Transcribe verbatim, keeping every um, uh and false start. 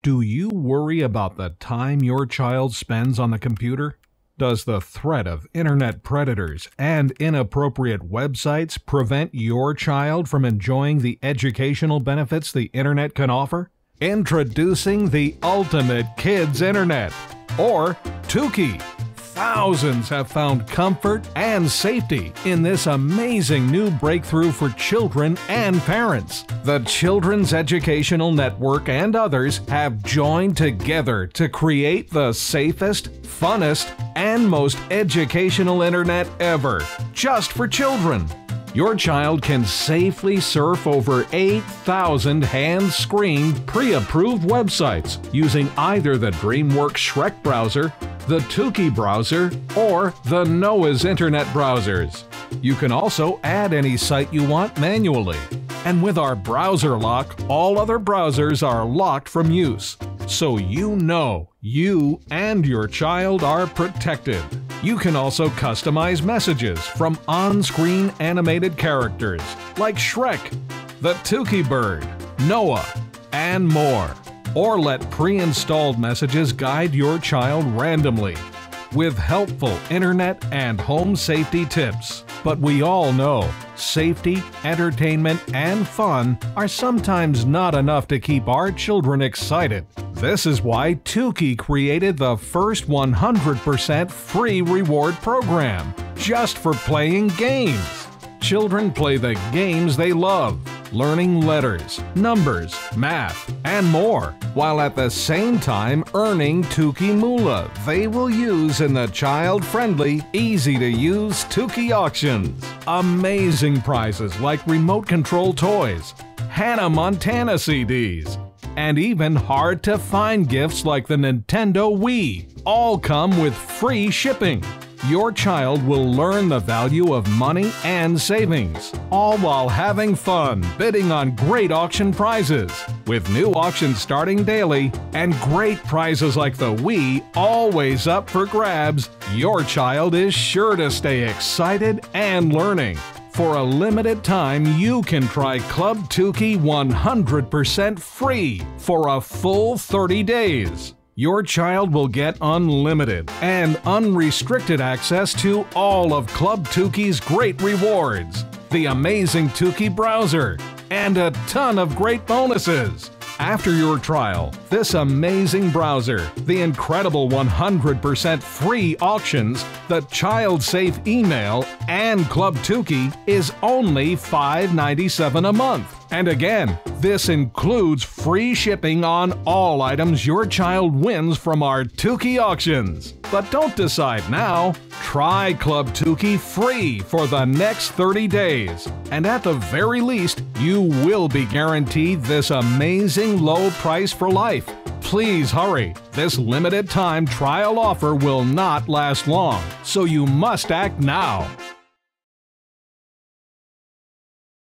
Do you worry about the time your child spends on the computer? Does the threat of internet predators and inappropriate websites prevent your child from enjoying the educational benefits the internet can offer? Introducing the ultimate kids internet, or Tuki. Thousands have found comfort and safety in this amazing new breakthrough for children and parents. The Children's Educational Network and others have joined together to create the safest, funnest, and most educational internet ever, just for children. Your child can safely surf over eight thousand hand-screened, pre-approved websites using either the DreamWorks Shrek browser, the Tuki browser, or the Noah's Internet browsers. You can also add any site you want manually. And with our browser lock, all other browsers are locked from use, so you know you and your child are protected. You can also customize messages from on-screen animated characters like Shrek, the Tuki bird, Noah, and more. Or let pre-installed messages guide your child randomly with helpful internet and home safety tips. But we all know safety, entertainment, and fun are sometimes not enough to keep our children excited. This is why Tuki created the first one hundred percent free reward program just for playing games. Children play the games they love, learning letters, numbers, math, and more, while at the same time earning Tuki Moolah they will use in the child-friendly, easy-to-use Tuki auctions. Amazing prizes like remote control toys, Hannah Montana C Ds, and even hard-to-find gifts like the Nintendo Wii all come with free shipping. Your child will learn the value of money and savings, all while having fun bidding on great auction prizes. With new auctions starting daily and great prizes like the Wii always up for grabs, your child is sure to stay excited and learning. For a limited time, you can try Club Tuki one hundred percent free for a full thirty days. Your child will get unlimited and unrestricted access to all of Club Tuki's great rewards, the amazing Tuki browser, and a ton of great bonuses. After your trial, this amazing browser, the incredible one hundred percent free auctions, the child-safe email, and Club Tuki is only five ninety-seven a month. And again, this includes free shipping on all items your child wins from our Tuki auctions. But don't decide now. Try Club Tuki free for the next thirty days. And at the very least, you will be guaranteed this amazing low price for life. Please hurry. This limited time trial offer will not last long, so you must act now.